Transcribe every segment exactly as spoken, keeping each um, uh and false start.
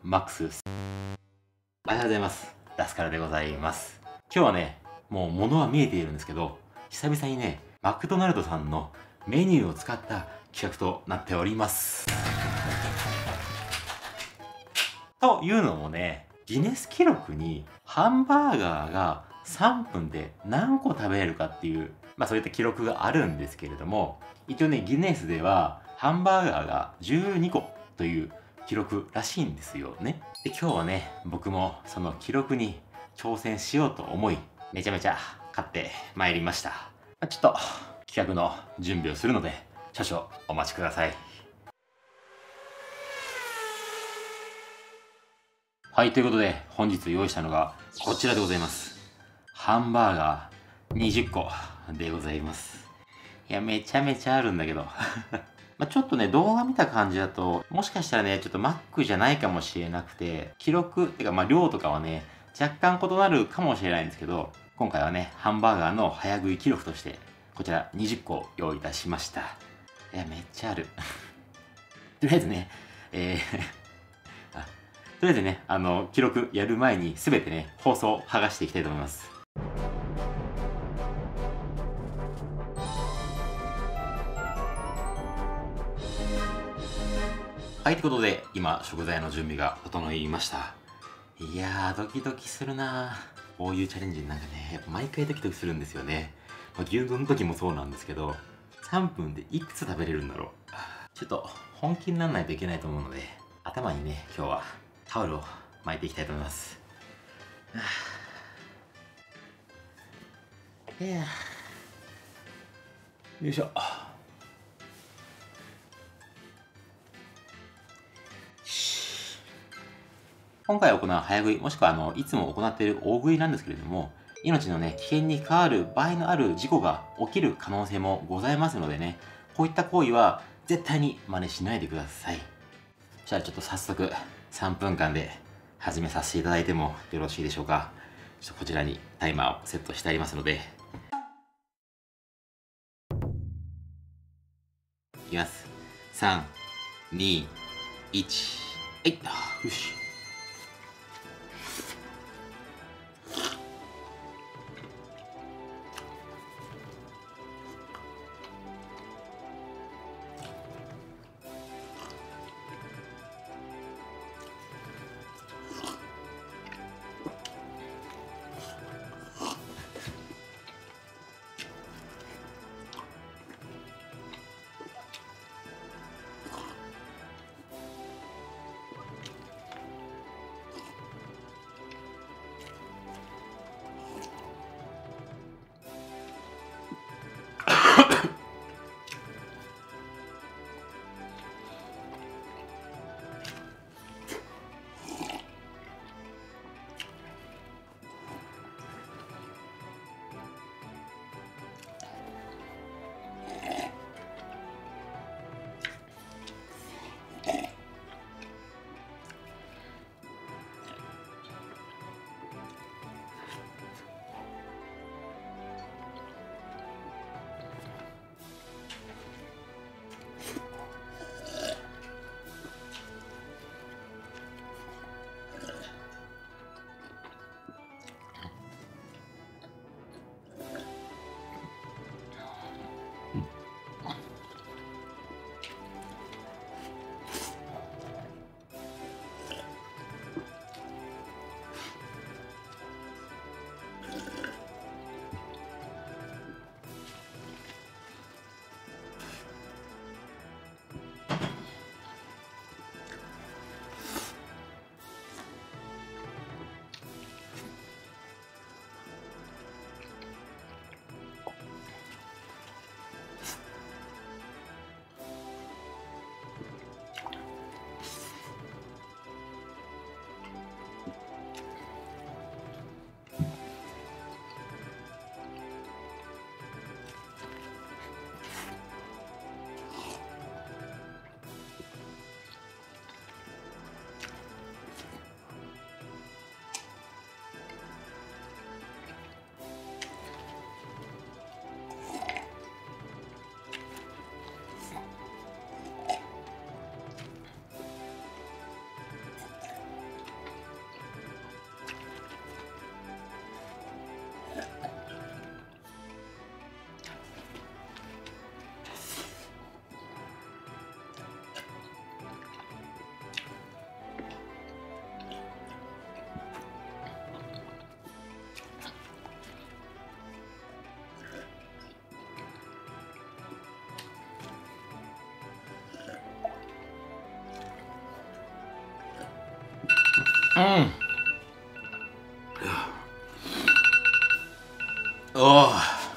マックスです。おはようございます。ラスカルでございます。今日はね、もう物は見えているんですけど、久々にね、マクドナルドさんのメニューを使った企画となっております。というのもね、ギネス記録にハンバーガーがさんぷんで何個食べれるかっていう、まあそういった記録があるんですけれども、一応ね、ギネスではハンバーガーがじゅうにこという記録らしいんですよね。で、今日はね、僕もその記録に挑戦しようと思い、めちゃめちゃ買ってまいりました。まあ、ちょっと企画の準備をするので、少々お待ちください。はい、ということで本日用意したのがこちらでございます。ハンバーガーにじゅっこでございます。いや、めちゃめちゃあるんだけど。まあちょっとね、動画見た感じだと、もしかしたらね、ちょっとマックじゃないかもしれなくて、記録、てかまあ量とかはね、若干異なるかもしれないんですけど、今回はね、ハンバーガーの早食い記録として、こちらにじゅっこ用意いたしました。いや、めっちゃある。とりあえずね、えーあ、とりあえずね、あの、記録やる前に全てね、放送を剥がしていきたいと思います。はい、ということで、今、食材の準備が整いました。いやー、ドキドキするなー。こういうチャレンジなんかね、やっぱ毎回ドキドキするんですよね。まあ、牛丼の時もそうなんですけど、さんぷんでいくつ食べれるんだろう。ちょっと本気にならないといけないと思うので、頭にね、今日はタオルを巻いていきたいと思います。いやー、よいしょ。今回行う早食い、もしくはあのいつも行っている大食いなんですけれども、命のね、危険に関わる場合のある事故が起きる可能性もございますのでね、こういった行為は絶対に真似しないでください。じゃあちょっと早速さんぷんかんで始めさせていただいてもよろしいでしょうか。ちょっとこちらにタイマーをセットしてありますので。いきます。さん、に、いち、はい、よし。 うんおお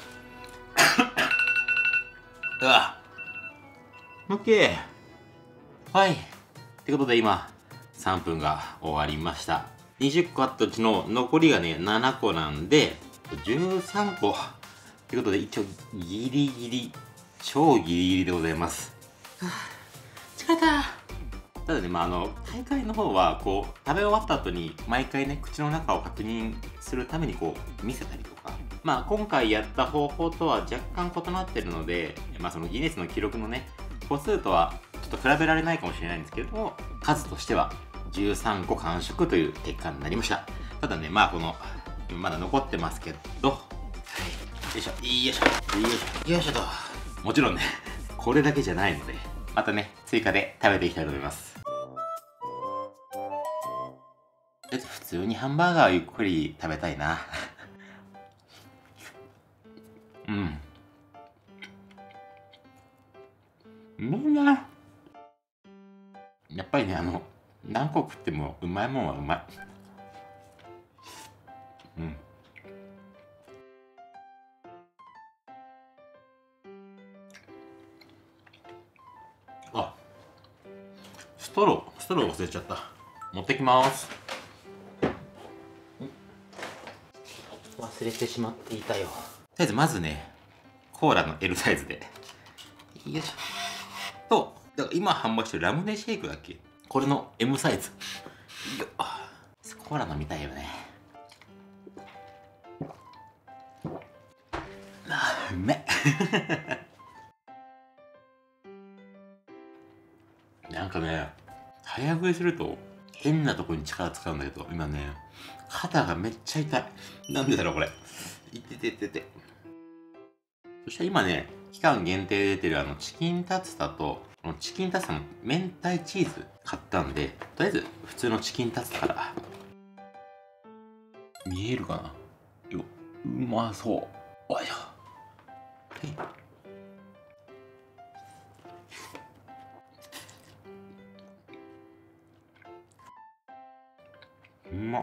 うわオッケーはいってことで今さんぷんが終わりました。にじゅっこあったうちの残りがねななこなんでじゅうさんこってことで一応ギリギリ超ギリギリでございます。はあ、疲れた。ただね、まあ、あの大会の方はこう食べ終わった後に毎回ね口の中を確認するためにこう見せたりとか、まあ今回やった方法とは若干異なってるので、まあそのギネスの記録のね個数とはちょっと比べられないかもしれないんですけれども、数としてはじゅうさんこ完食という結果になりました。ただね、まあこのまだ残ってますけど、はい、よいしょよいしょよいしょよいしょと、もちろんねこれだけじゃないのでまたね追加で食べていきたいと思います。普通にハンバーガーをゆっくり食べたいなうんみんなやっぱりね、あの何個食ってもうまいもんはうまい。うんあ、ストローストロー忘れちゃった。持ってきます。忘れてしまっていたよ。とりあえずまずねコーラの エル サイズでよいしょと、だから今販売してるラムネシェイクだっけ、これの エム サイズよっ、コーラ飲みたいよね。あーうめっなんかね早食いすると変なとこに力使うんだけど、今ね肩がめっちゃ痛い。なんでだろうこれ。いてててて。そして今ね期間限定で出てるあのチキンタツタとこのチキンタツタの明太チーズ買ったんで、とりあえず普通のチキンタツタから見えるかなよ。うまそう。おいしょ。うまっ。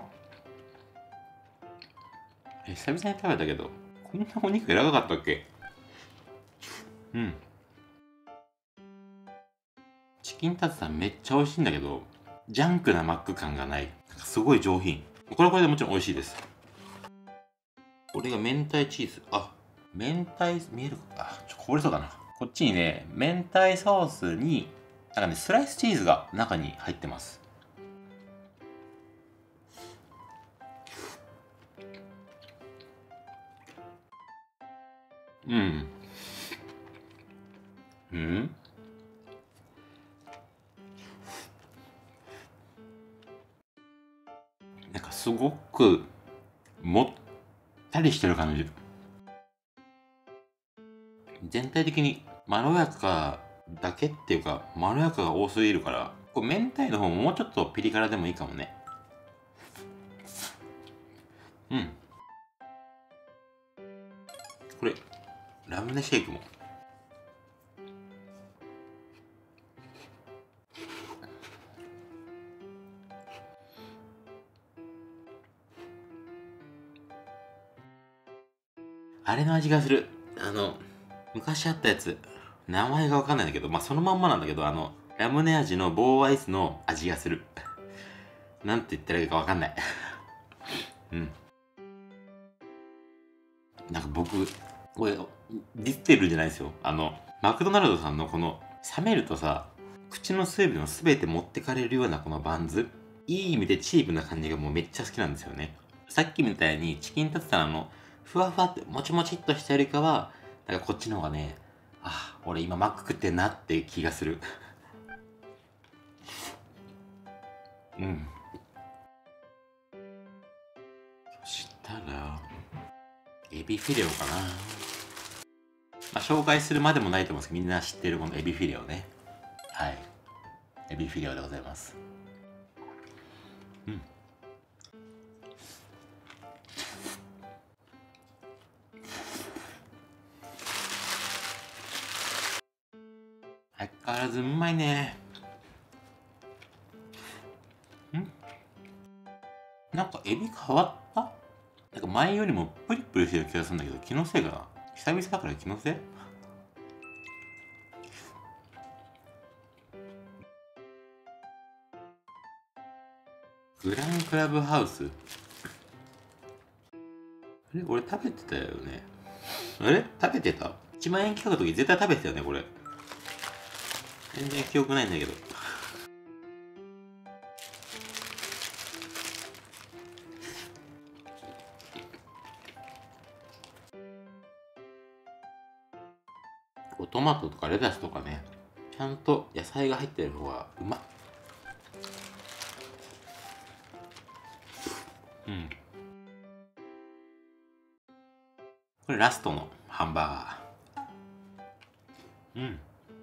え、久々に食べたけどこんなお肉柔らかかったっけ。うん、チキンタツタめっちゃ美味しいんだけどジャンクなマック感がない。すごい上品。これはこれでもちろん美味しいです。これが明太チーズ。あ、明太見えるか。あ、ちょっとこぼれそうだな。こっちにね明太ソースになんかねスライスチーズが中に入ってます。うんうんなんかすごくもったりしてる感じ。全体的にまろやかだけっていうかまろやかが多すぎるから、こう明太の方ももうちょっとピリ辛でもいいかもね。うん、これラムネシェイクもあれの味がする。あの昔あったやつ名前がわかんないんだけど、まあそのまんまなんだけど、あのラムネ味の棒アイスの味がする。なんて言ったらいいかわかんないうんなんか僕これディスってるんじゃないですよ。あのマクドナルドさんのこの冷めるとさ口の水分を全て持ってかれるようなこのバンズ、いい意味でチープな感じがもうめっちゃ好きなんですよね。さっきみたいにチキンタツタのあのふわふわってもちもちっとしたよりかはなんかこっちの方がね、あ俺今マック食ってんなって気がするうんそしたらエビフィレオかな。まあ、紹介するまでもないと思うんですけど、みんな知ってるこのエビフィレオね。はい。エビフィレオでございます。うん。相変わらずうまいね。んエビ変わった？なんか前よりもプリプリしてる気がするんだけど、気のせいかな。久々だから気のせい？グランクラブハウス？あれ俺食べてたよね。あれ食べてた？ いち 万円企画の時絶対食べてたよね、これ。全然記憶ないんだけど。こうトマトとかレタスとかね、ちゃんと野菜が入ってる方がうまっ。うん。これラストのハンバーガー。うん。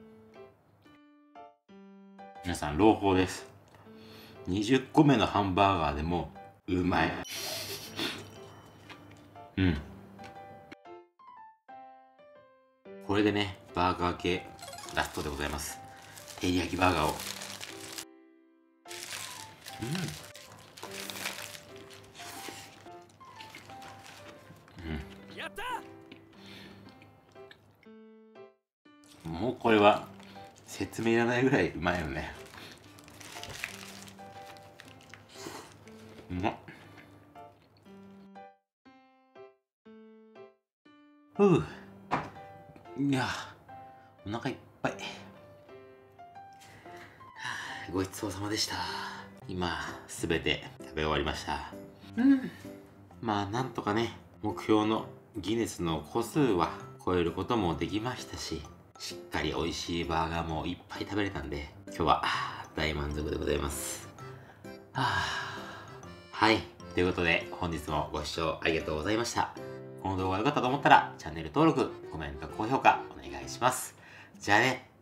皆さん朗報です。にじゅっこめのハンバーガーでもうまい。うん。これでね、バーガー系ラストでございます。照り焼きバーガーを。うん。うん。やった！もうこれは説明いらないぐらいうまいよね。うまっ。ふう。いや、お腹いっぱい。はあ、ごちそうさまでした。今、すべて食べ終わりました。うん。まあ、なんとかね、目標のギネスの個数は超えることもできましたし、しっかり美味しいバーガーもいっぱい食べれたんで、今日は大満足でございます。はあ、はい。ということで、本日もご視聴ありがとうございました。この動画が良かったと思ったら、チャンネル登録、コメント、高評価お願いします。じゃあね。